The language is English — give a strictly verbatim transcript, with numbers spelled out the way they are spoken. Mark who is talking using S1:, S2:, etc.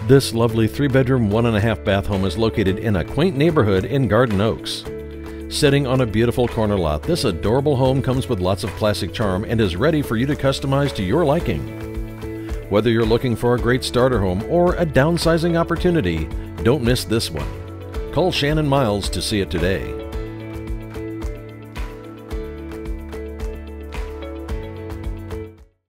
S1: This lovely three-bedroom, one-and-a-half bath home is located in a quaint neighborhood in Garden Oaks. Sitting on a beautiful corner lot, this adorable home comes with lots of classic charm and is ready for you to customize to your liking. Whether you're looking for a great starter home or a downsizing opportunity, don't miss this one. Call Shannon Miles to see it today.